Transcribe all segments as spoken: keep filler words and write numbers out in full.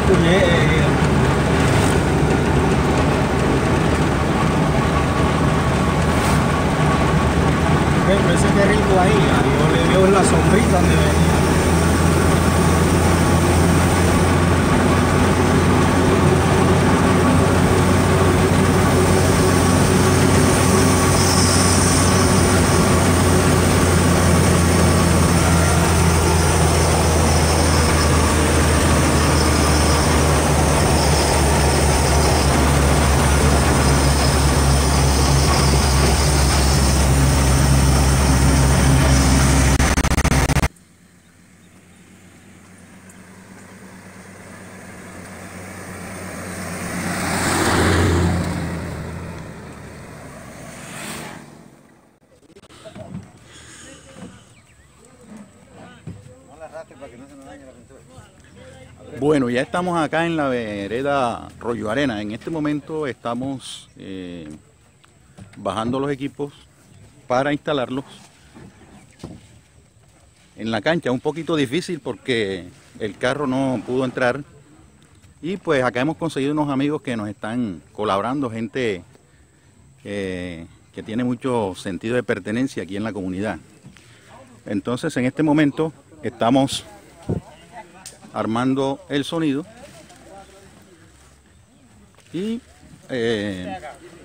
puñe, eh, pero ese perrito ahí, a Dios le dio la sombrita donde venía. Bueno, ya estamos acá en la vereda Rollo Arena. En este momento estamos eh, bajando los equipos para instalarlos en la cancha. Un poquito difícil porque el carro no pudo entrar. Y pues acá hemos conseguido unos amigos que nos están colaborando, gente eh, que tiene mucho sentido de pertenencia aquí en la comunidad. Entonces en este momento estamos armando el sonido y eh,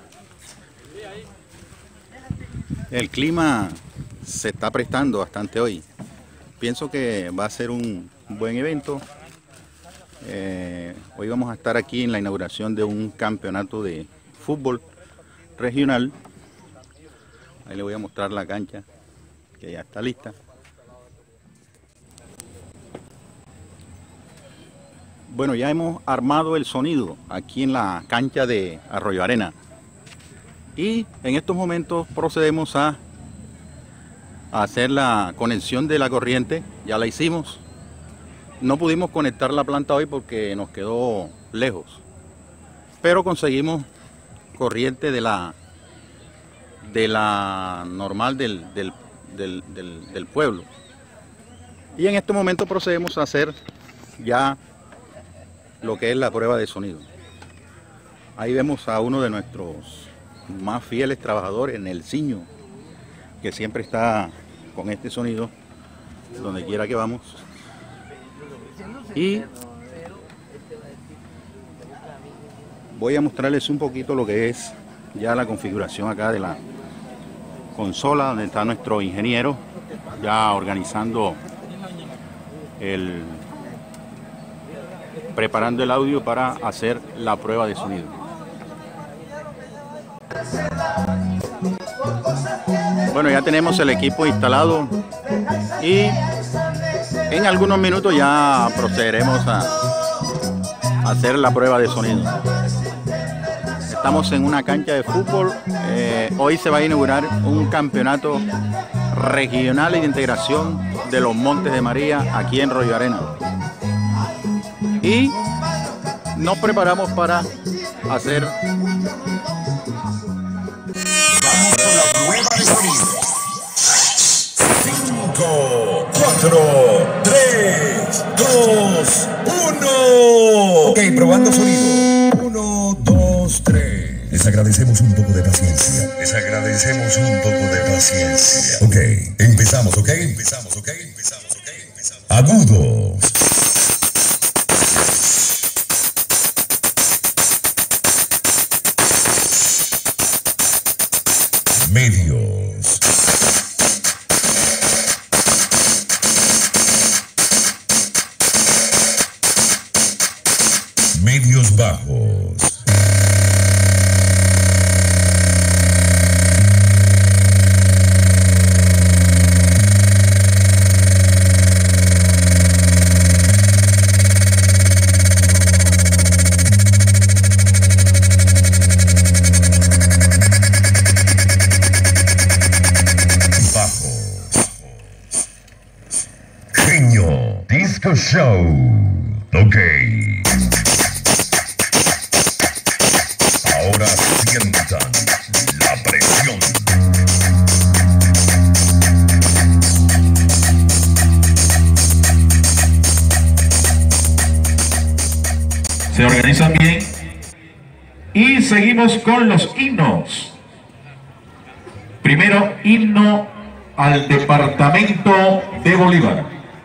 el clima se está prestando bastante hoy. Pienso que va a ser un buen evento. Eh, hoy vamos a estar aquí en la inauguración de un campeonato de fútbol regional. Ahí le voy a mostrar la cancha que ya está lista. Bueno, ya hemos armado el sonido aquí en la cancha de Arroyo Arena y en estos momentos procedemos a, a hacer la conexión de la corriente. Ya la hicimos. No pudimos conectar la planta hoy porque nos quedó lejos, pero conseguimos corriente de la de la normal del, del, del, del, del pueblo. Y en este momento procedemos a hacer ya lo que es la prueba de sonido. Ahí vemos a uno de nuestros más fieles trabajadores, Nelsinho, que siempre está con este sonido donde quiera que vamos. Y voy a mostrarles un poquito lo que es ya la configuración acá de la consola, donde está nuestro ingeniero ya organizando el preparando el audio para hacer la prueba de sonido. Bueno, ya tenemos el equipo instalado y en algunos minutos ya procederemos a hacer la prueba de sonido. Estamos en una cancha de fútbol. Eh, hoy se va a inaugurar un campeonato regional de integración de los Montes de María aquí en Rollo Arena. Y nos preparamos para hacer vamos con la prueba de sonido. cinco, cuatro, tres, dos, uno. Ok, probando sonido. uno, dos, tres. Les agradecemos un poco de paciencia. Les agradecemos un poco de paciencia. Ok, empezamos, ok. Empezamos, ok. Empezamos, ok. Empezamos. Agudos. Medios. Medios bajos. Disco Show. Ok. Ahora sientan la presión. Se organizan bien. Y seguimos con los himnos. Primero, himno al departamento de Bolívar.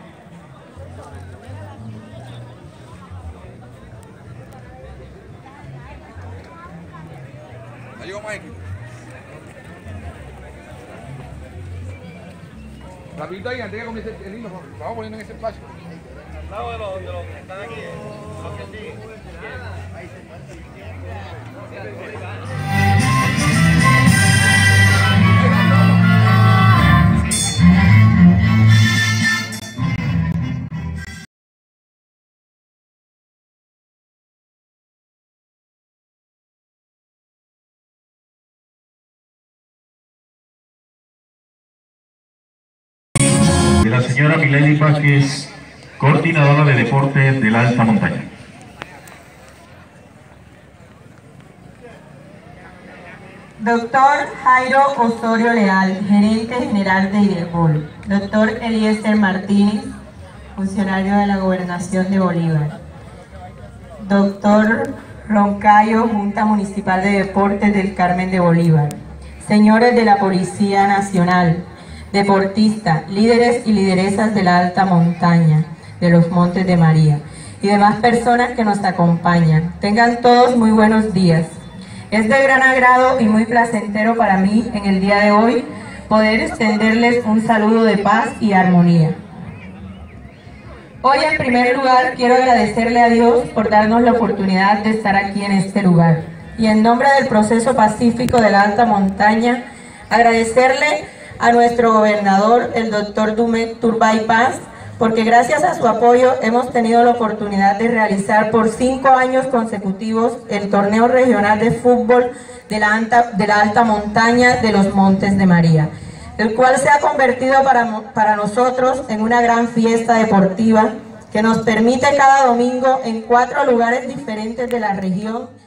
Rapidito ahí, antes que comience el himno, vamos poniendo en ese espacio. Al lado de los, de los que están aquí, los que siguen. De la señora Milady Vázquez, coordinadora de deportes de la alta montaña. Doctor Jairo Osorio Leal, gerente general de IDEPOL. Doctor Eliezer Martínez, funcionario de la Gobernación de Bolívar. Doctor Roncayo, Junta Municipal de Deportes del Carmen de Bolívar. Señores de la Policía Nacional, deportistas, líderes y lideresas de la alta montaña, de los Montes de María, y demás personas que nos acompañan. Tengan todos muy buenos días. Es de gran agrado y muy placentero para mí en el día de hoy poder extenderles un saludo de paz y armonía. Hoy en primer lugar quiero agradecerle a Dios por darnos la oportunidad de estar aquí en este lugar. Y en nombre del proceso pacífico de la alta montaña, agradecerle a nuestro gobernador, el doctor Dumet Turbay Paz, porque gracias a su apoyo hemos tenido la oportunidad de realizar por cinco años consecutivos el torneo regional de fútbol de la, alta, de la alta montaña de los Montes de María, el cual se ha convertido para, para nosotros en una gran fiesta deportiva que nos permite cada domingo en cuatro lugares diferentes de la región